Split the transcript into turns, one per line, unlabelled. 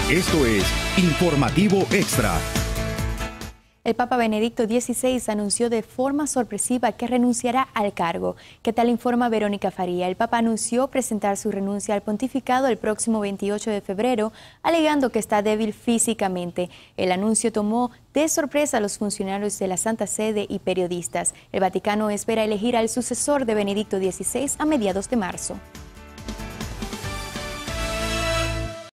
Esto es Informativo Extra.
El Papa Benedicto XVI anunció de forma sorpresiva que renunciará al cargo. ¿Qué tal informa Verónica Faría? El Papa anunció presentar su renuncia al pontificado el próximo 28 de febrero, alegando que está débil físicamente. El anuncio tomó de sorpresa a los funcionarios de la Santa Sede y periodistas. El Vaticano espera elegir al sucesor de Benedicto XVI a mediados de marzo.